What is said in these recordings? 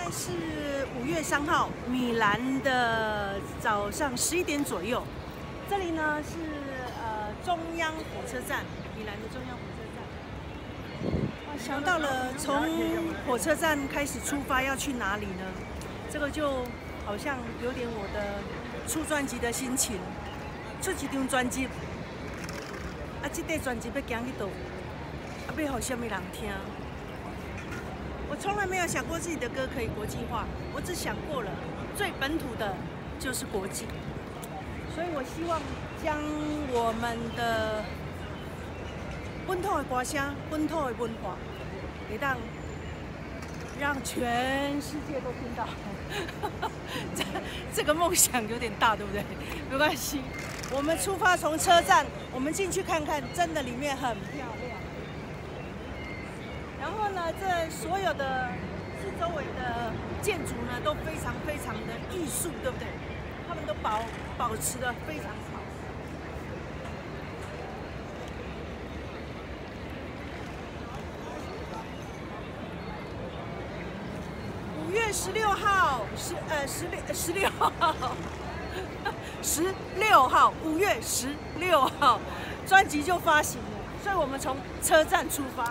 在是5月3号，米兰的早上11点左右。这里呢是中央火车站，米兰的中央火车站。哇，想到了从火车站开始出发要去哪里呢？这个就好像有点我的出专辑的心情，出一张专辑，这个专辑要行去倒，要给什么人听？我从来没有想过自己的歌可以国际化，我只想过了最本土的就是国际，所以我希望将我们的本土的歌声、本土的文化，会当让全世界都听到。这个梦想有点大，对不对？没关系，我们出发从车站，我们进去看看，真的里面很漂亮。然后呢，这所有的四周围的建筑呢，都非常的艺术，对不对？他们都保持得非常好。5月16号，16号，5月16号，专辑就发行了，所以我们从车站出发。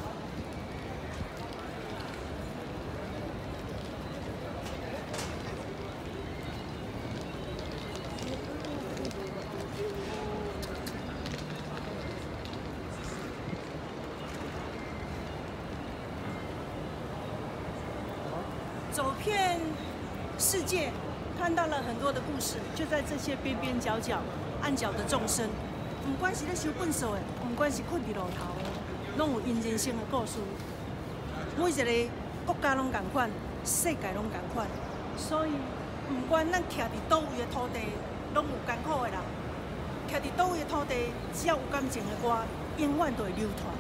走遍世界，看到了很多的故事，就在这些边边角角、暗角的众生。不管是咧收粪扫的，不管是困伫路头的，拢有因人生的故事。每一个国家拢同款，世界拢同款。所以，不管咱徛伫倒位的土地，拢有艰苦的人；徛伫倒位的土地，只要有感情的歌，永远都会流传。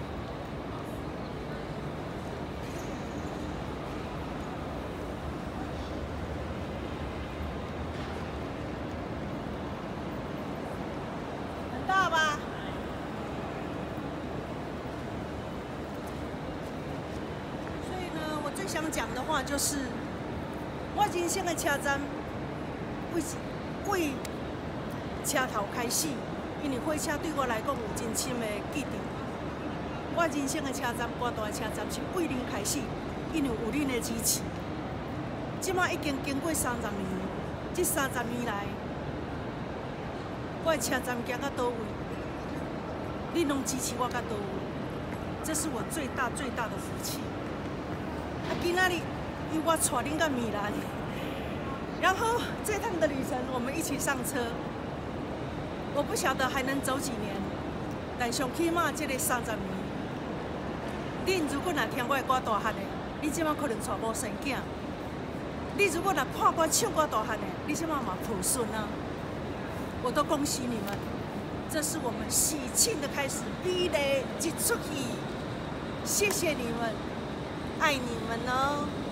大吧？所以呢，我最想讲的话就是，我人生的车站为车头开始，因为火车对我来讲有真深的记忆。我人生的车站，大大的车站是为恁开始，因为有恁的支持。即马已经经过30年，这30年来。我的车站行到倒位，你拢支持我到倒位，这是我最大的福气。今仔日由我带恁到米兰，然后这趟的旅程我们一起上车。我不晓得还能走几年，但上起码这个30年，恁如果若听我的歌大汉的，你即马可能娶某生囝；你如果若看我唱歌大汉的，你即马嘛抱孙啊。我都恭喜你们，这是我们喜庆的开始。美丽一出去，谢谢你们，爱你们哦。